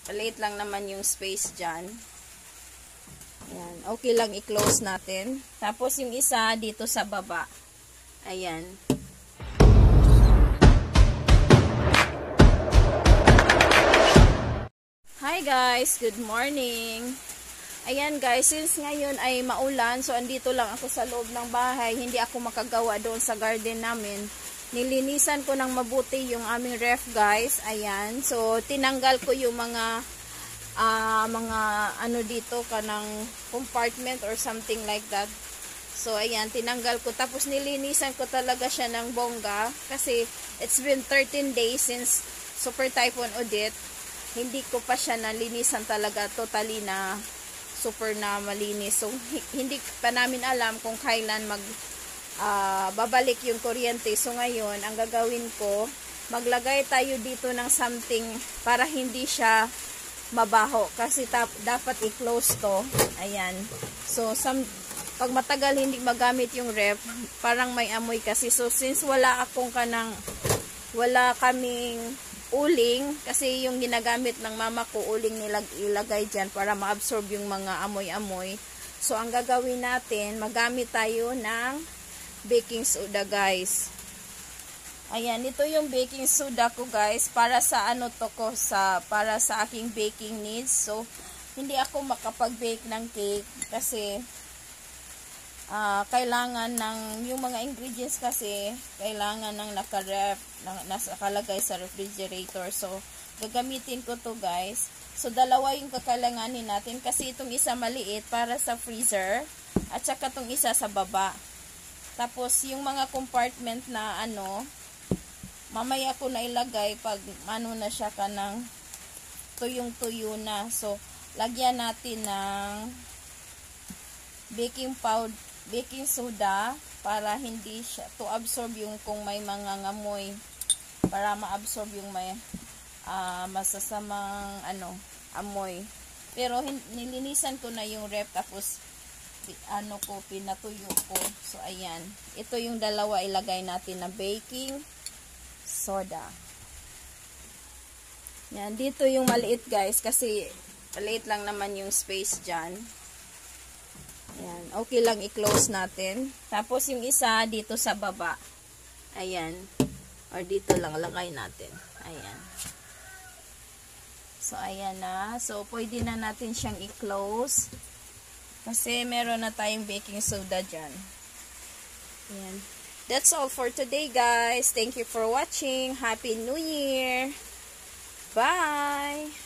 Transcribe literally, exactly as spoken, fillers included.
Maliit lang naman yung space dyan. Ayan. Okay lang i-close natin. Tapos yung isa dito sa baba. Ayan. Hi guys! Good morning! Ayan guys, since ngayon ay maulan, so andito lang ako sa loob ng bahay. Hindi ako makagawa doon sa garden namin. Nilinisan ko ng mabuti yung aming ref guys. Ayan. So, tinanggal ko yung mga uh, mga ano dito kanang compartment or something like that. So, ayan. Tinanggal ko. Tapos, nilinisan ko talaga siya ng bongga. Kasi, it's been thirteen days since Super Typhoon Odette. Hindi ko pa siya nalinisan talaga totally na super na malinis. So, hindi pa namin alam kung kailan mag uh, babalik yung kuryente. So, ngayon, ang gagawin ko, maglagay tayo dito ng something para hindi siya mabaho. Kasi tap, dapat i-close to. Ayan. So, some, pag matagal hindi magamit yung ref, parang may amoy kasi. So, since wala akong kanang, wala kaming uling, kasi yung ginagamit ng mama ko, uling nilag ilagay dyan para ma-absorb yung mga amoy-amoy. So, ang gagawin natin, magamit tayo ng baking soda, guys. Ayan, ito yung baking soda ko, guys, para sa ano to ko, sa, para sa aking baking needs. So, hindi ako makapag-bake ng cake kasi Uh, kailangan ng yung mga ingredients kasi kailangan ng naka-ref, nakalagay sa refrigerator. So, gagamitin ko to guys. So, dalawa yung kakailanganin natin kasi itong isa maliit para sa freezer at saka itong isa sa baba. Tapos, yung mga compartment na ano, mamaya ko na ilagay pag ano na siya ka ng tuyong-tuyo na. So, lagyan natin ng baking powder, baking soda para hindi siya to absorb yung kung may mga ngamoy, para ma-absorb yung may uh, masasamang ano amoy. Pero nilinisan ko na yung ref tapos ano ko pinatuyo ko. So ayan, ito yung dalawa ilagay natin na baking soda. Yan, dito yung maliit guys kasi maliit lang naman yung space dyan. Ayan, okay lang i-close natin. Tapos yung isa dito sa baba. Ayan. Or dito lang lagay natin. Ayan. So, ayan na. So, pwede na natin siyang i-close. Kasi meron na tayong baking soda dyan. Ayan. That's all for today, guys. Thank you for watching. Happy New Year! Bye!